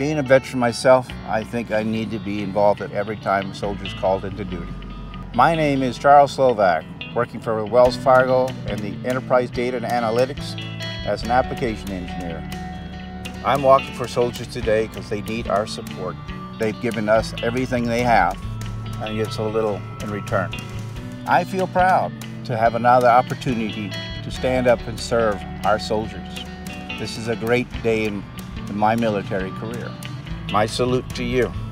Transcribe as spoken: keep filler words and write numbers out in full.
Being a veteran myself, I think I need to be involved at every time a soldier's called into duty. My name is Charles Slovak, working for Wells Fargo and the Enterprise Data and Analytics as an application engineer. I'm walking for soldiers today because they need our support. They've given us everything they have and yet so little in return. I feel proud to have another opportunity to stand up and serve our soldiers. This is a great day in, in my military career. My salute to you.